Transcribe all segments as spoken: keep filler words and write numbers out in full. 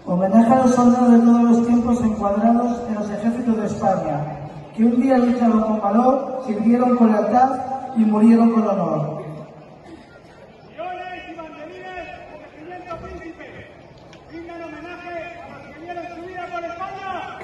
Homenaje a los soldados de todos los tiempos encuadrados en los ejércitos de España, que un día lucharon con valor, sirvieron con lealtad y murieron con honor. Guiones y banderines del Regimiento Príncipe brindan homenaje a los que dieron su vida por España.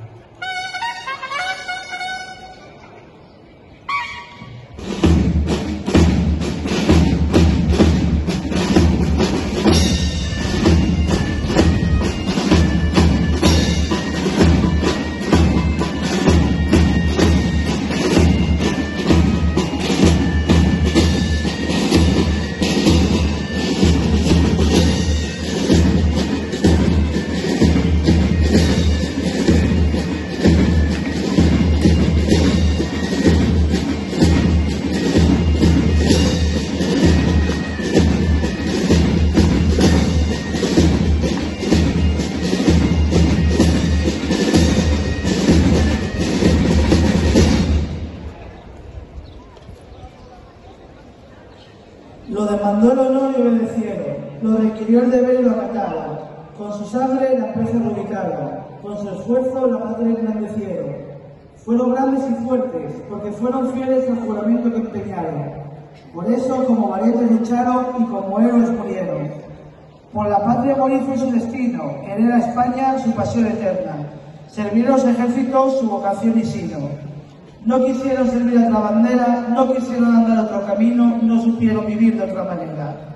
Lo demandó el honor y obedecieron, lo requirió el deber y lo acataron. Con su sangre la empresa lo ubicaron, con su esfuerzo la patria engrandecieron. Fueron grandes y fuertes, porque fueron fieles al juramento que empeñaron. Por eso, como valientes lucharon y como héroes murieron. Por la patria morir fue su destino, querer a España su pasión eterna. Servir a los ejércitos su vocación y sino. No quisieron servir a otra bandera, no quisieron andar otro camino, no supieron vivir de otra manera.